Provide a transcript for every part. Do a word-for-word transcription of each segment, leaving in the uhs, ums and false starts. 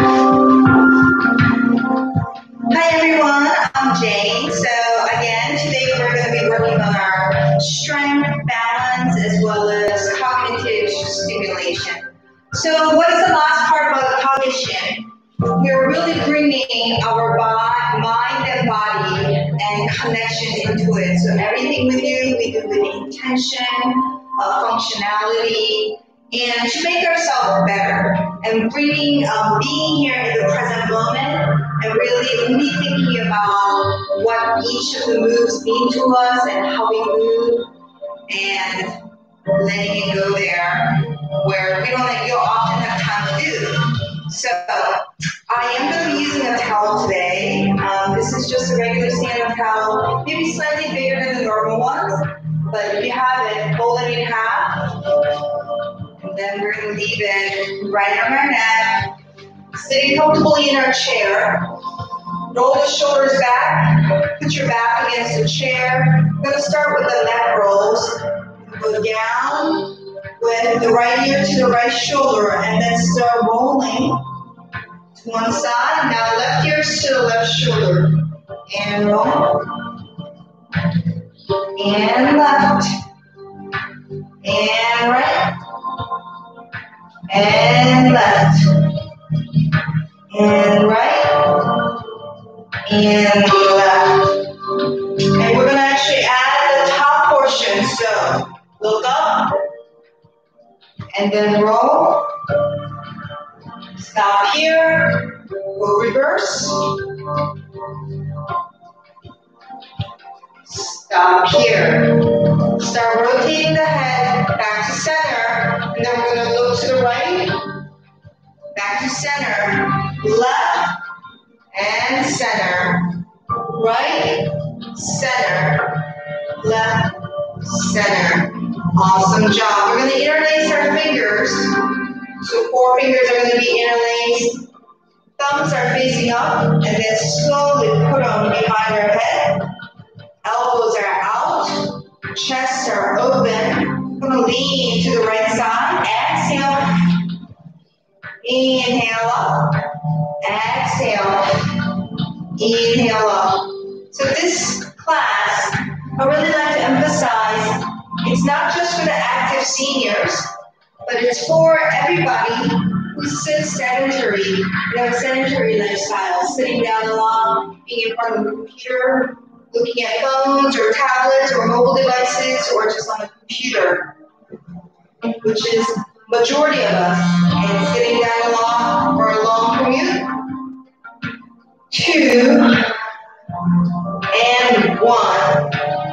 Hi everyone, I'm Jane. So again, today we're going to be working on our strength, balance, as well as cognitive stimulation. So what is the last part about cognition? We're really bringing our body, mind and body and connection into it. So everything we do, we do with intention, uh, functionality, and to make ourselves better, and bringing, um, being here in the present moment, and really only thinking about what each of the moves mean to us and how we move, and letting it go there, where we don't, you don't often have time to do. So I am going to be using a towel today. Um, this is just a regular stand-up towel, maybe slightly bigger than the normal ones, but if you have it, fold it in half. Then we're going to leave it right on our neck, sitting comfortably in our chair. Roll the shoulders back, put your back against the chair. We're going to start with the neck rolls. Go down with the right ear to the right shoulder, and then start rolling to one side. Now left ear to the left shoulder. And roll. And left. And right. And left, and right, and left. And we're going to actually add the top portion. So look up, and then roll. Stop here, go reverse. Stop here. Start rotating the head back to center, and then we're going to look to the right, back to center, left, and center, right, center, left, center. Awesome job. We're going to interlace our fingers. So four fingers are going to be interlaced. Thumbs are facing up, and then slowly put them behind our head. Elbows are out, chests are open. We're going to lean to the right side. Exhale. Inhale up. Exhale. Inhale up. So this class, I really like to emphasize, it's not just for the active seniors, but it's for everybody who sits sedentary, you know, sedentary lifestyle, sitting down a lot, being in front of the computer, looking at phones or tablets or mobile devices or just on a computer, which is majority of us, and sitting down a lot for a long commute. Two and one.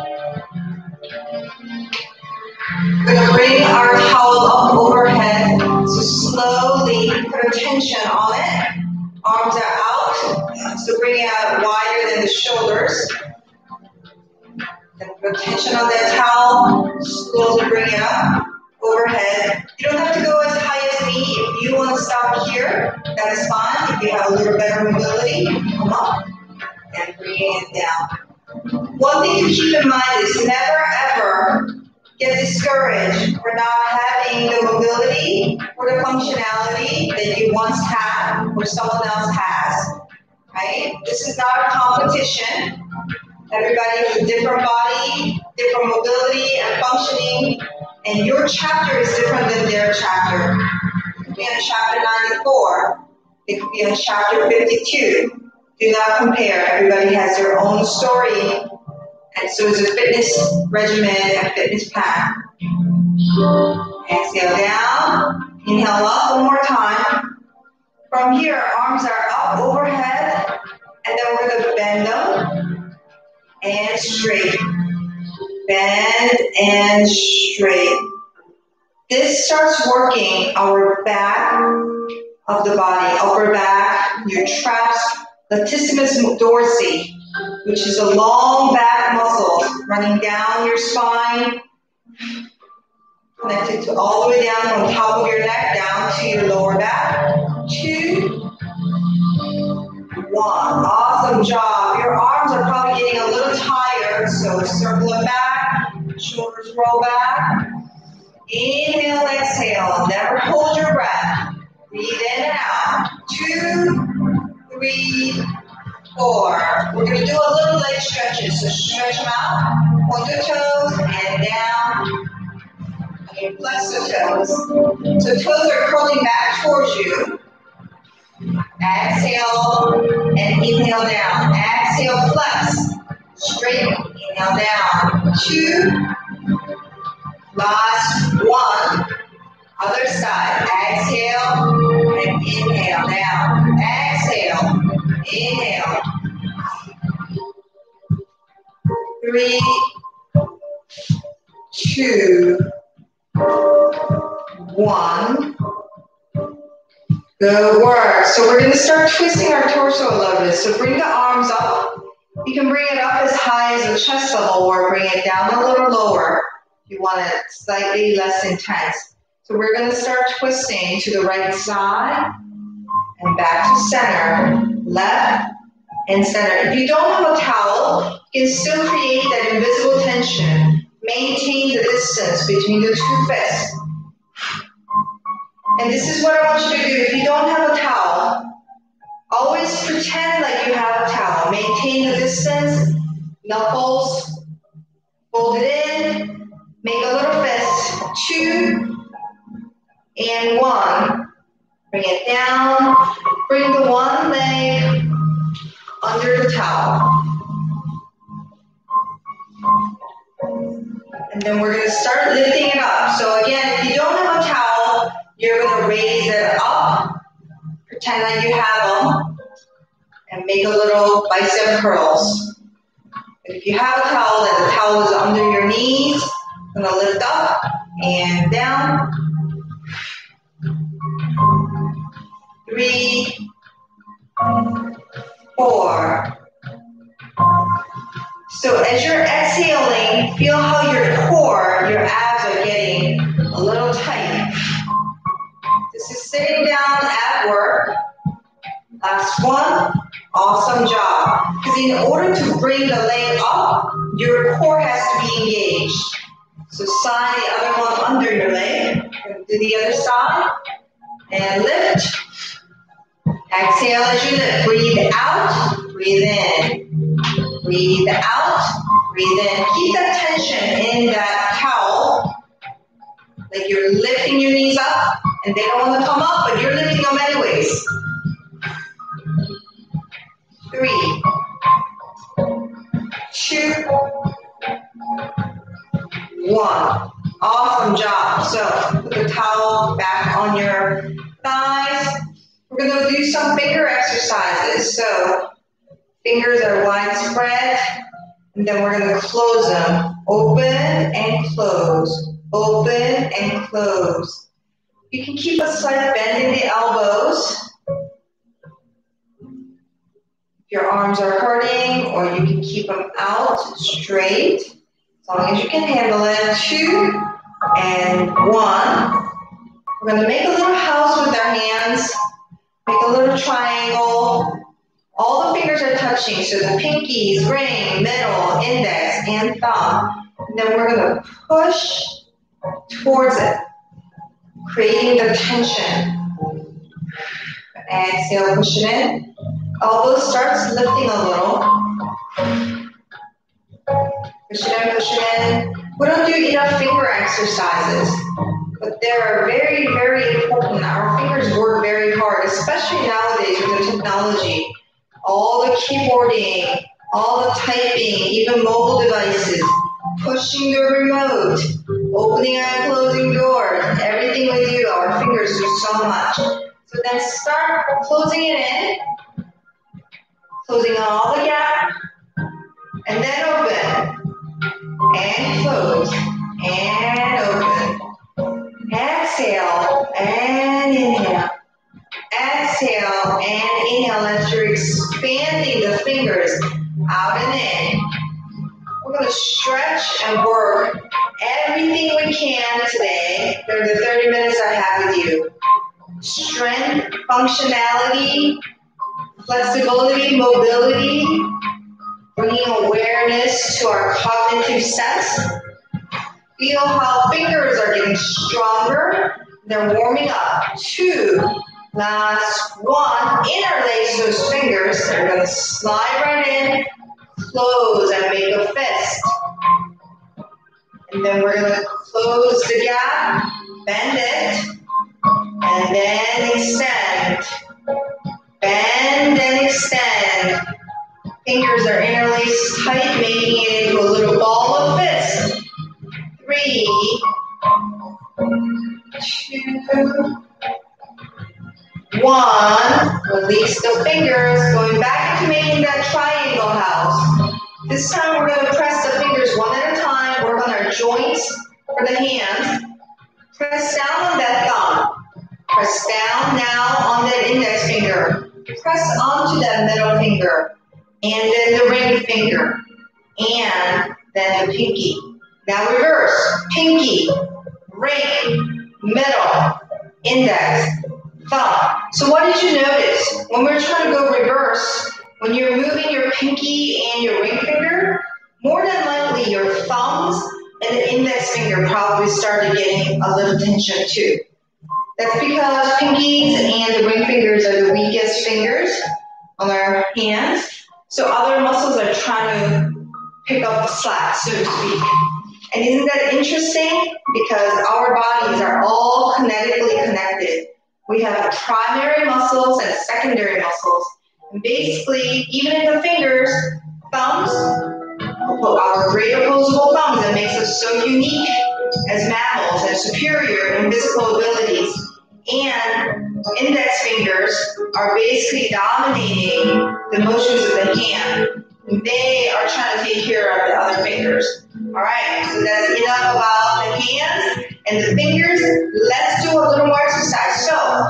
We're going to bring our towel up overhead, so slowly put our tension on it. Arms are out, so bring it out wider than the shoulders. Then put tension on that towel, slowly bring it up overhead. You don't have to go as high as me. If you want to stop here, that is fine. If you have a little better mobility, come up and bring it down. One thing to keep in mind is never ever get discouraged for not having the mobility or the functionality that you once had or someone else has, right? This is not a competition. Everybody has a different body, different mobility and functioning, and your chapter is different than their chapter. It could be on chapter ninety-four. It could be on chapter fifty-two. Do not compare. Everybody has their own story, and so is a fitness regimen and fitness plan. Exhale down. Inhale up one more time. From here, arms are up overhead, and then we're going to bend them and straight. Bend and straight. This starts working our back of the body, upper back, your traps, latissimus dorsi, which is a long back muscle running down your spine, connected to all the way down from the top of your neck down to your lower back. Two, one. Awesome job. Your arms are probably getting a little tired, so circle it back, shoulders roll back. Inhale, exhale. Never hold your breath. Breathe in and out. Two, three, four. We're going to do a little leg stretches. So stretch them out. Point the toes and down. And flex the toes. So toes are curling back towards you. Exhale and inhale down. Exhale, flex. Straighten. Inhale down. Two. Last one. Other side. Exhale and inhale down. Exhale. Inhale. Three, two, one. Good work. So we're going to start twisting our torso a little bit. So bring the arms up. You can bring it up as high as the chest level or bring it down a little lower if you want it slightly less intense. So we're going to start twisting to the right side and back to center, left and center. If you don't have a towel, you can still create that invisible tension. Maintain the distance between the two fists. And this is what I want you to do. If you don't have a towel, always pretend like you have a towel. Maintain the distance, knuckles, fold it in, make a little fist, two and one. Bring it down, bring the one leg under the towel. And then we're going to start lifting it up. So again, if you don't have a towel, you're going to raise it up, pretend like you have them, and make a little bicep curls. But if you have a towel and the towel is under your knees, you're going to lift up and down. Three, four. So as you're exhaling, feel how your core, your abs are getting a little tight. This is sitting down at work. Last one. Awesome job. Because in order to bring the leg up, your core has to be engaged. So slide the other one under your leg. Do the other side. And lift. Exhale as you lift. Breathe out. Breathe in. Breathe out. Breathe in. Keep that tension in that towel. Like you're lifting your knees up. And they don't want to come up, but you're lifting them anyways. Three, two, one. Awesome job. So put the towel back on your thighs. We're going to do some finger exercises. So fingers are widespread, and then we're going to close them. Open and close. Open and close. You can keep a slight bend in the elbows. If your arms are hurting, or you can keep them out straight, as long as you can handle it. Two and one. We're going to make a little house with our hands. Make a little triangle. All the fingers are touching, so the pinkies, ring, middle, index, and thumb. And then we're going to push towards it, creating the tension. Exhale, push it in. Elbow starts lifting a little. Push it in, push it in. We don't do enough finger exercises, but they're very, very important. Our fingers work very hard, especially nowadays with the technology. All the keyboarding, all the typing, even mobile devices, pushing the remote, opening and closing doors, everything we do, our fingers do so much. So then start closing it in, closing all the gap, and then open, and close, and open. Exhale, and inhale. Exhale and inhale as you're expanding the fingers out and in. We're going to stretch and work everything we can today during the thirty minutes I have with you. Strength, functionality, flexibility, mobility, bringing awareness to our cognitive sense. Feel how fingers are getting stronger. They're warming up. Two, Last one. Interlace those fingers. They're going to slide right in, close, and make a fist. And then we're going to close the gap, bend it, and then extend. Bend and extend. Fingers are interlaced tight, making it into a little ball of fist. Three, two, one. Release the fingers, going back into making that triangle house. This time we're going to press the fingers one at a time. Work on our joints for the hands. Press down on that thumb. Press down now on that index finger. Press onto that middle finger. And then the ring finger. And then the pinky. Now reverse. Pinky, ring, middle, index, thumb. So what did you notice? When we're trying to go reverse, when you're moving your pinky and your ring finger, more than likely your thumbs and the index finger probably started getting a little tension too. That's because pinkies and the ring fingers are the weakest fingers on our hands. So other muscles are trying to pick up the slack, so to speak. And isn't that interesting? Because our bodies are all kinetically connected. We have primary muscles and secondary muscles. And basically, even in the fingers, thumbs, our great opposable thumbs that makes us so unique as mammals and superior in physical abilities. And index fingers are basically dominating the motions of the hand. They are trying to take care of the other fingers. All right, so that's enough about the hands and the fingers. Let's do a little more exercise. So,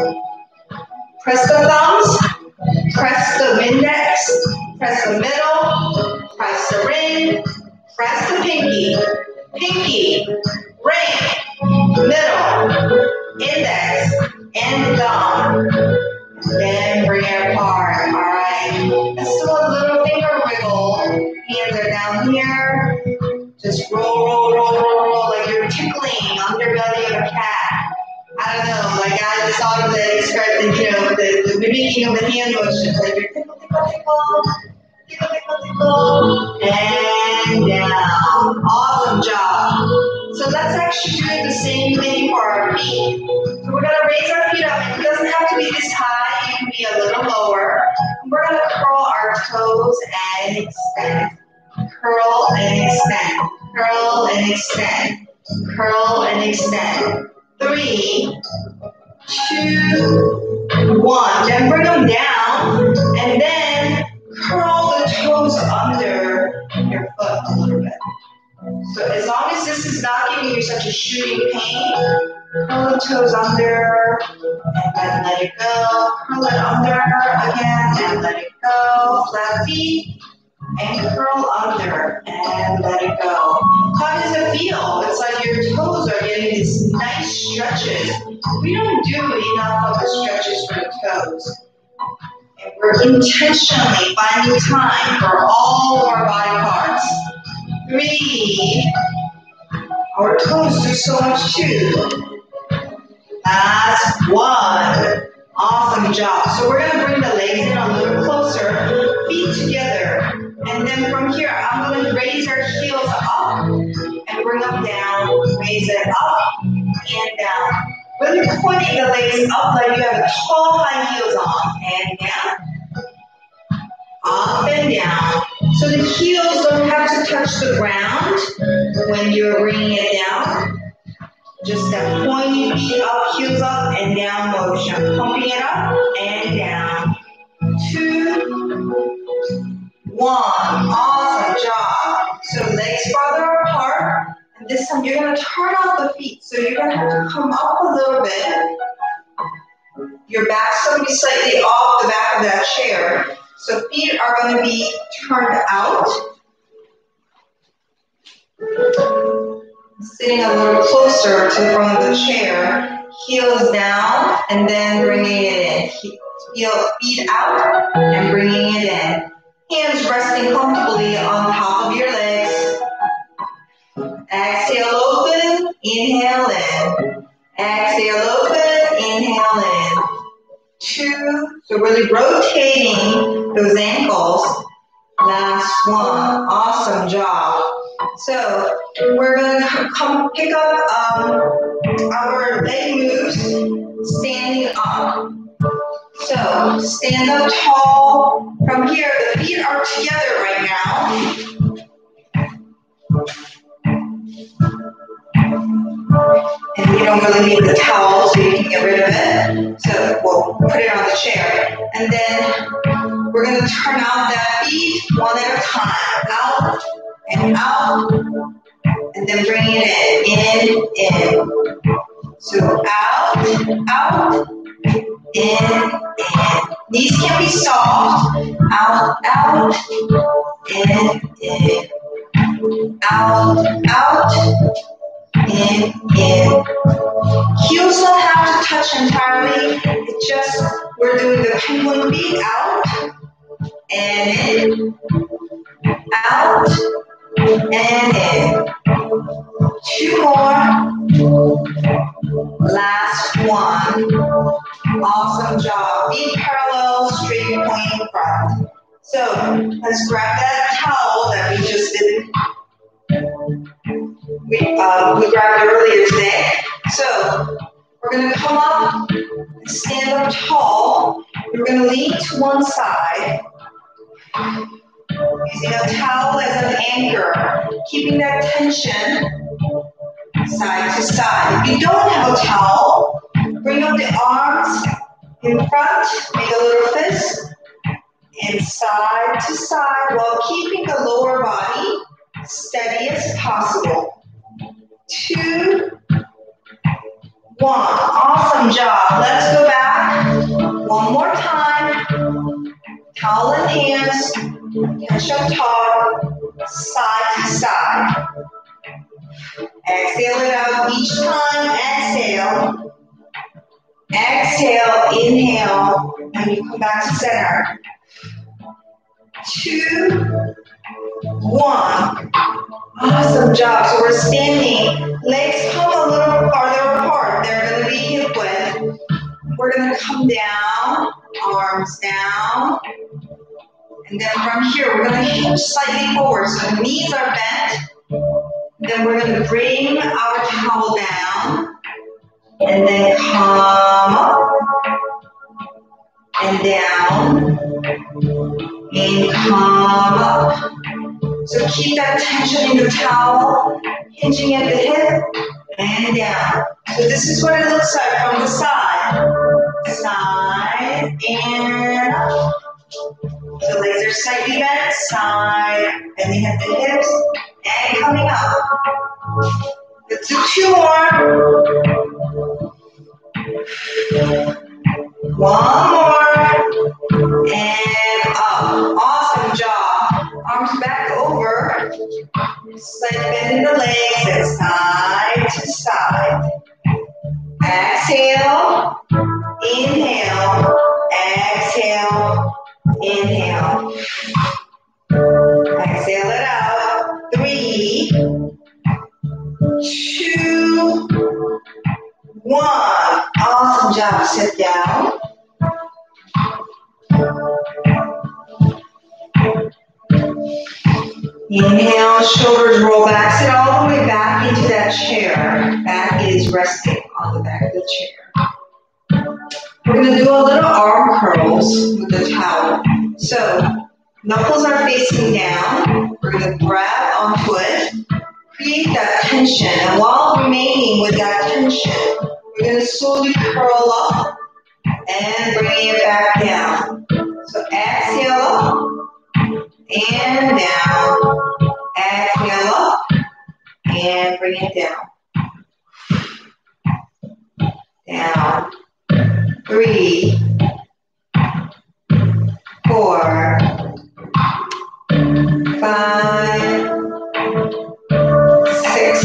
press the thumbs, press the index, press the middle, press the ring, press the pinky, pinky, ring, middle, index, and thumb. Then bring it apart. All right. Let's do a little finger wiggle. Hands are down here. Just roll, roll, roll, roll, roll like you're tickling underbelly of a cat. I don't know. Like I just thought of the expression, you know, the, the mimicking of the hand motions. Like you're tickle, tickle, tickle, tickle, tickle, tickle, and down. Awesome job. So let's actually do the same thing for our feet. So we're going to raise our feet up. It doesn't have to be this high. It can be a little lower. We're going to curl our toes and extend. Curl and extend. Curl and extend. Curl and extend. Three, two, one. Then bring them down. And then curl the toes under your foot a little bit. So as long as this is not giving you such a shooting pain, curl the toes under, and then let it go. Curl it under again, and let it go. Flat feet, and curl under, and let it go. How does it feel? It's like your toes are getting these nice stretches. We don't do enough of the stretches for the toes. And we're intentionally finding time for all of our body parts. Three. Our toes do so much too. Last one. Awesome job. So we're going to bring the legs in a little closer, feet together. And then from here, I'm going to raise our heels up and bring them down. Raise it up and down. Really pointing the legs up like you have tall high heels on. And down. Up and down. So the heels don't have to touch the ground when you're bringing it down. Just that pointing feet up, heels up, and down motion. Pumping it up and down. Two, one. Awesome job. So legs farther apart. And this time you're going to turn out the feet. So you're going to have to come up a little bit. Your back's going to be slightly off the back of that chair. So feet are going to be turned out. Sitting a little closer to the front of the chair. Heels down and then bringing it in. Heel, feet out and bringing it in. Hands resting comfortably on top of your legs. Exhale open, inhale in. Exhale open, inhale in. So really rotating those ankles. Last one. Awesome job. So we're going to come pick up um, our leg moves standing up. So stand up tall. From here, the feet are together right now. And we don't really need the towel, so you can get rid of it. So we'll put it on the chair. And then we're going to turn out that feet one at a time. Out and out. And then bring it in, in, in. So out, out, in, in. Knees can be soft. Out, out, in, in. Out, out, in, in. Heels don't have to touch entirely. It's just we're doing the penguin beat. Out and in. Out and in. Two more. Last one. Awesome job. Feet parallel, straight pointing front. So let's grab that towel that we just did. We, uh, we grabbed it earlier today. So we're going to come up and stand up tall. We're going to lean to one side. Using a towel as an anchor. Keeping that tension side to side. If you don't have a towel, bring up the arms in front. Make a little fist. And side to side while keeping the lower body steady as possible. Two, one. Awesome job. Let's go back. One more time. Towel in hands. Catch up tall. Side to side. Exhale it out each time. Exhale. Exhale. Inhale. And you come back to center. Two, one. Awesome job. So we're standing. Legs come a little farther apart. They're going to be hip width. We're going to come down, arms down. And then from here, we're going to hinge slightly forward. So the knees are bent. Then we're going to bring our towel down. And then come up. And down. And come up. So keep that tension in the towel, hinging at the hip, and down. So this is what it looks like from the side. Side, and up. So legs are slightly bent, side, bending at the hips, and coming up. Let's do two more. One more, and up. Awesome job. Arms back over. Slight bend in the legs and side to side. Exhale. Inhale. Exhale. Inhale. Exhale it out. Three, two, one. Awesome job. Sit down. Inhale, shoulders roll back. Sit all the way back into that chair. Back is resting on the back of the chair. We're going to do a little arm curls with the towel. So, knuckles are facing down. We're going to grab onto it. Create that tension. And while remaining with that tension, we're going to slowly curl up and bring it back down. So, exhale up. And down, exhale up, and bring it down. Down, three, four, five, six,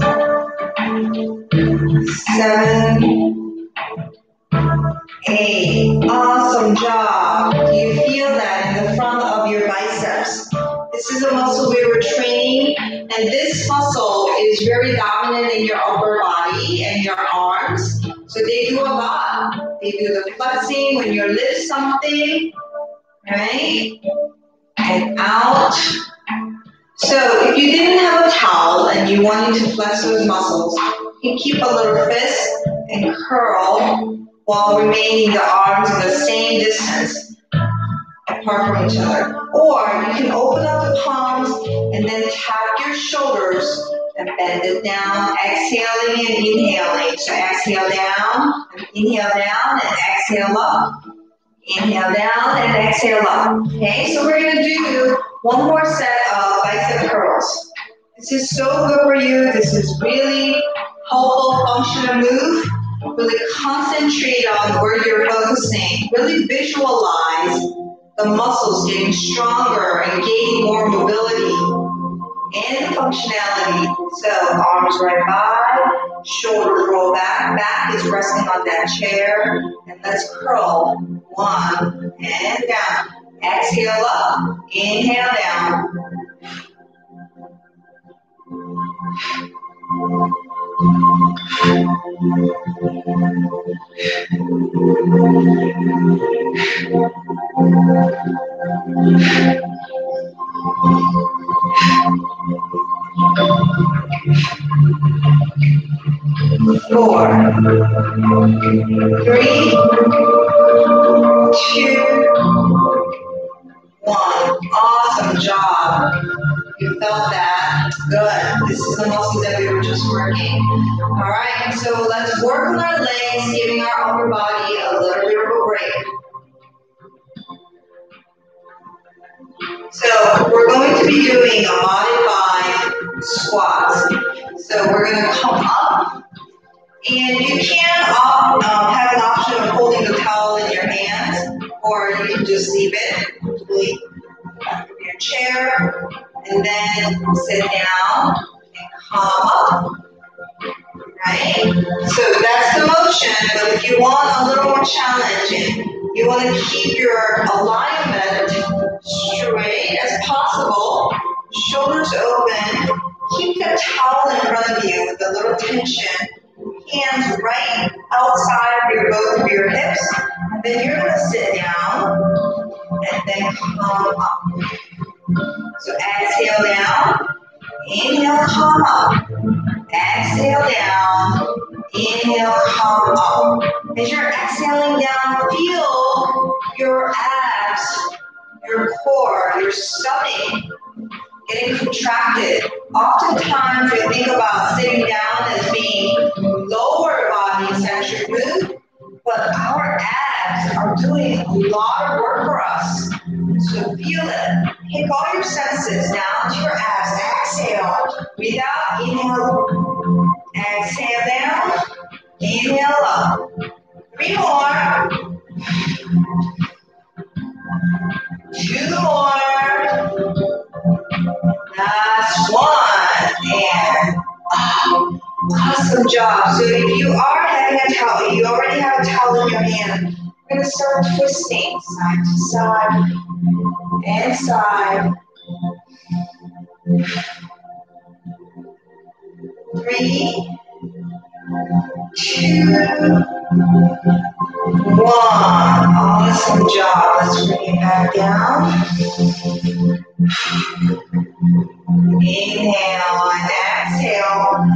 seven, eight. Awesome job. Do you feel that in the front of your biceps? This is a muscle we were training, and this muscle is very dominant in your upper body and your arms. So they do a lot. You do the flexing when you lift something, right? And out. So if you didn't have a towel and you wanted to flex those muscles, you can keep a little fist and curl while remaining the arms in the same distance apart from each other. Or you can open up the palms and then tap your shoulders and bend it down, exhaling and inhaling. So exhale down, inhale down, and exhale up. Inhale down and exhale up. Okay, so we're going to do one more set of bicep curls. This is so good for you. This is really helpful, functional move. Really concentrate on where you're focusing. Really visualize the muscles getting stronger and gaining more mobility and functionality. So arms right by, shoulders roll back, back is resting on that chair, and let's curl. One, and down. Exhale up, inhale down. Four, three, two, one. Awesome job. You felt that. Good. This is the muscle that we were just working. All right, so let's work on our legs, giving our upper body a little bit of a break. So we're going to be doing a modified squats. So we're going to come up, and you can um, have an option of holding the towel in your hands, or you can just leave it completely back of your chair, and then sit down and come up. Right? So that's the motion, but if you want a little more challenging, you want to keep your alignment straight as possible, shoulders open, keep the towel in front of you with a little tension, hands right outside of your both of your hips, and then you're going to sit down and then come up. So exhale down, inhale, come up. Exhale down, inhale, come up. As you're exhaling down, feel your abs, your core, your stomach getting contracted. Oftentimes we think about sitting down as being lower body centric move, but our abs are doing a lot of work for us. So feel it. Take all your senses down to your abs. Exhale. Breathe out. Inhale. Exhale down. Inhale up. Three more. Two more. Last one. And oh, awesome job. So if you are having a towel, you already have a towel in your hand, we're going to start twisting side to side and side. Three, two, one. Awesome job. Let's bring it back down. Inhale and exhale.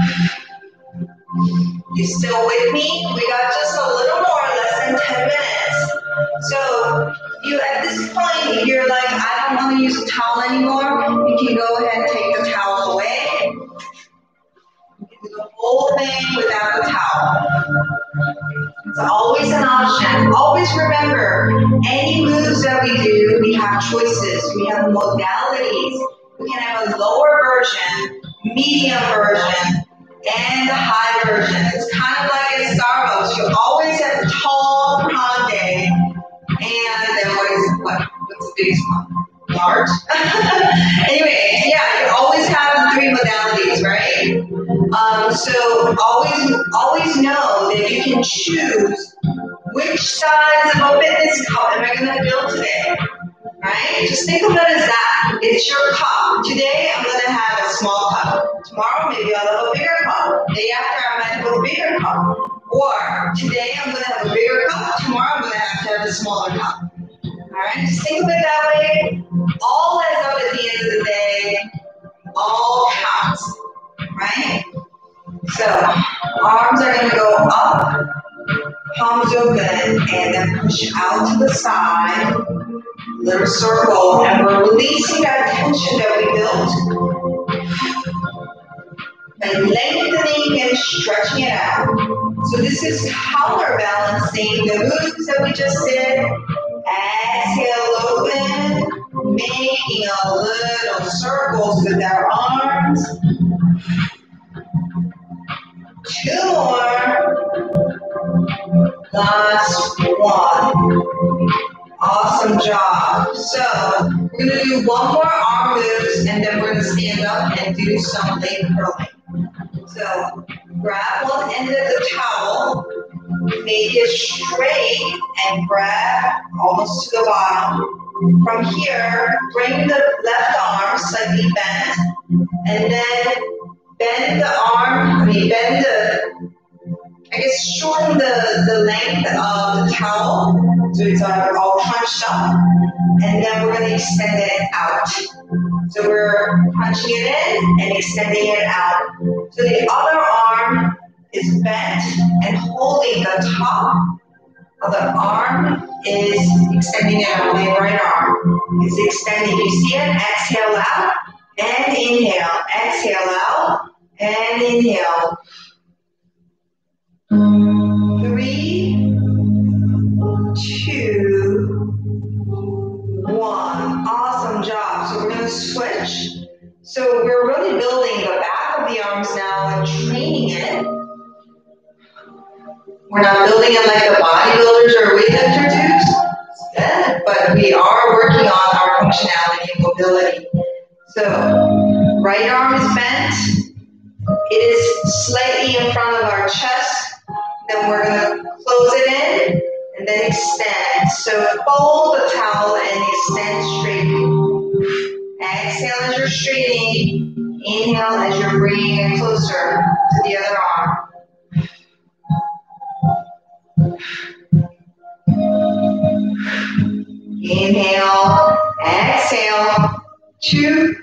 You still with me? We got just a little more, less than ten minutes. So you at this point, if you're like, I don't want to use a towel anymore, you can go ahead and take the towel away. You can do the whole thing without the towel. It's always an option. Always remember, any moves that we do, we have choices. We have modalities. We can have a lower version, medium version, and the high version. It's kind of like at Starbucks. You always have the tall grande, and then what is what? What's the biggest one? Large. Anyway, yeah, you always have the three modalities, right? Um, so always, always know that you can choose which size of a fitness cup am I going to build today. Right? Just think of it as that. It's your cup. Today, I'm going to have a small cup. Tomorrow, maybe I'll have a bigger cup. The day after, I might have a bigger cup. Or today, I'm going to have a bigger cup. the smaller cup. All right, just think of it that way. All legs up at the end of the day, all counts, right? So arms are going to go up, palms open, and then push out to the side, little circle, and we're releasing that tension that we built, and lengthening and stretching it out. So this is counterbalancing the moves that we just did. Exhale, open, making a little circles with our arms. Two more. Last one. Awesome job. So we're going to do one more arm moves, and then we're going to stand up and do some leg curling. So grab one end of the towel, make it straight, and grab almost to the bottom. From here, bring the left arm slightly bent, and then bend the arm, I mean bend the, I guess shorten the, the length of the towel, so it's all hunched up, and then we're going to extend it out. So we're punching it in and extending it out. So the other arm is bent and holding the top of the arm is extending it out. The right arm is extending. You see it? Exhale out and inhale. Exhale out and inhale. Three, two, one. Awesome job. So we're going to switch. So we're really building the back of the arms now and training it. We're not building it like the bodybuilders or weightlifter do, but we are working on our functionality and mobility. So right arm is bent. It is slightly in front of our chest. Then we're going to close it in and then extend. So fold the towel and extend straight. Exhale as you're straightening. Inhale as you're bringing it closer to the other arm. Inhale, exhale, two,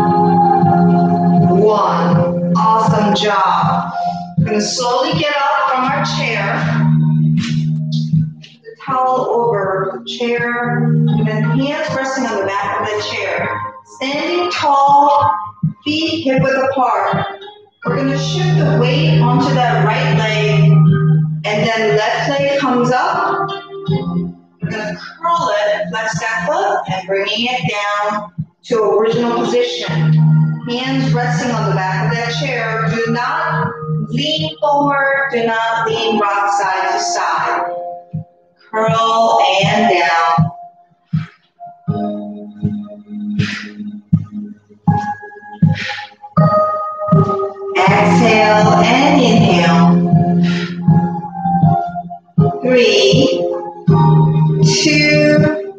one. Awesome job. We're going to slowly get up from our chair. The towel over the chair, and then hands resting on the back of the chair. Standing tall, feet hip width apart. We're going to shift the weight onto that right leg, and then left leg comes up. We're going to curl it, flex that foot, and bringing it down to original position. Hands resting on the back of that chair. Do not lean forward. Do not lean rock side to side. Curl and down. Exhale and inhale. Three, two,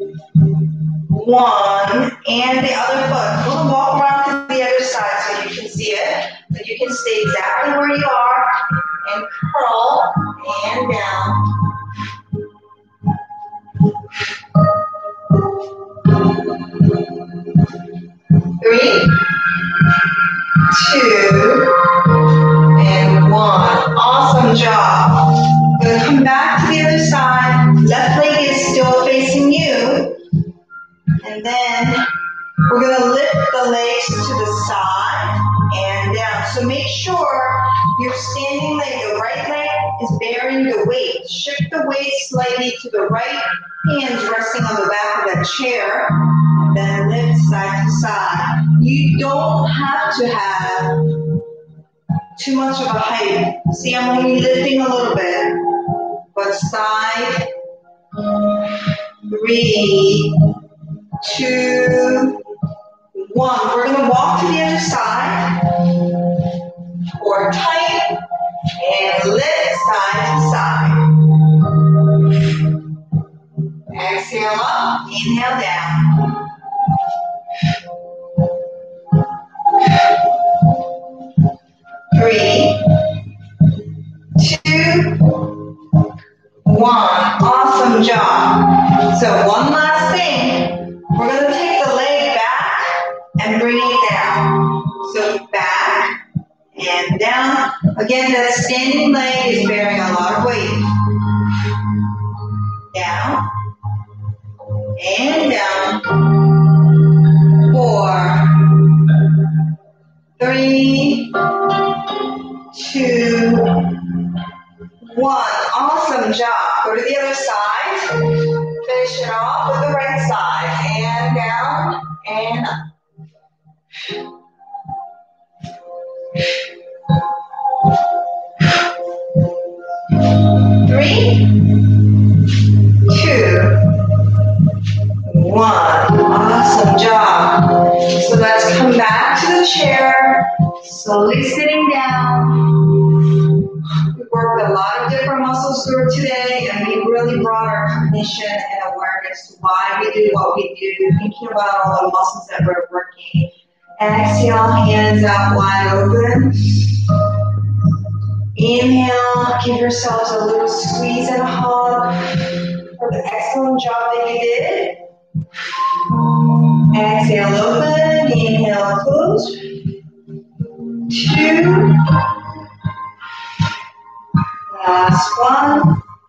one, and the other foot. We'll walk around to the other side so you can see it. So you can stay exactly where you are and curl and down. Three, two, and one. Awesome job. We're going to come back to the other side. Left leg is still facing you. And then we're going to lift the legs to the side and down. So make sure your standing leg, the right leg, is bearing the weight. Shift the weight slightly to the right. Hands resting on the back of the chair. And then lift side to side. You don't have to have too much of a height. See, I'm only lifting a little bit. But side, three, two, one. We're going to walk to the other side. Core tight. And lift side to side. Exhale up. Inhale down. Three, two, one. Awesome job. So one last thing, we're going to take the leg back and bring it down. So back and down. Again, that standing leg is bearing a lot of weight. Down and down. Four, three, two, one. Awesome job. Go to the other side. Finish it off with the right side. And down and up. Three, two, one. Awesome job. So let's come back to the chair, slowly sitting down. We worked a lot of different muscles through today, and we really brought our cognition and awareness to why we do what we do, thinking about all the muscles that we're working. Exhale, hands out wide open. Inhale, give yourselves a little squeeze and a hug for the excellent job that you did. Exhale, open. Inhale, close. Two. Last one.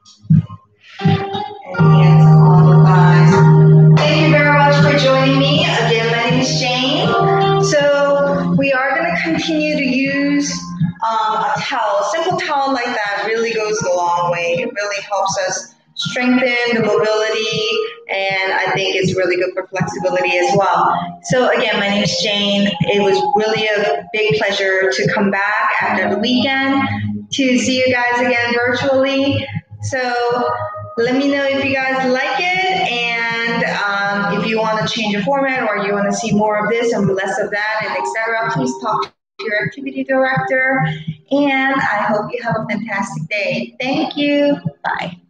And hands on the thighs. Thank you very much for joining me. Again, my name is Jane. So we are going to continue to use um, a towel. A simple towel like that really goes a long way. It really helps us strengthen the mobility, and I think it's really good for flexibility as well. So again, my name is Jane. It was really a big pleasure to come back after the weekend to see you guys again virtually. So let me know if you guys like it, and um, if you want to change your format or you want to see more of this and less of that, and et cetera, please talk to your activity director. And I hope you have a fantastic day. Thank you. Bye.